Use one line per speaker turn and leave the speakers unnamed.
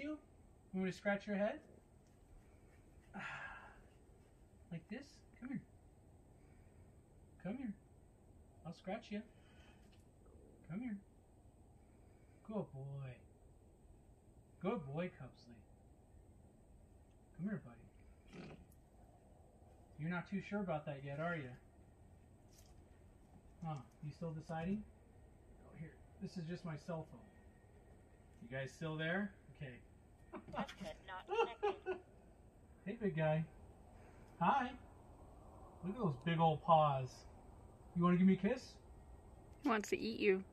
you? You want me to scratch your head? Like this? Come here. Come here. I'll scratch you. Come here. Good boy. Good boy, Cubsley. Come here, buddy. You're not too sure about that yet, are you? Huh? You still deciding? Oh, here. This is just my cell phone. You guys still there? Okay.
Headset not connected.
Hey, big guy. Hi. Look at those big old paws. You want to give me a kiss?
He wants to eat you.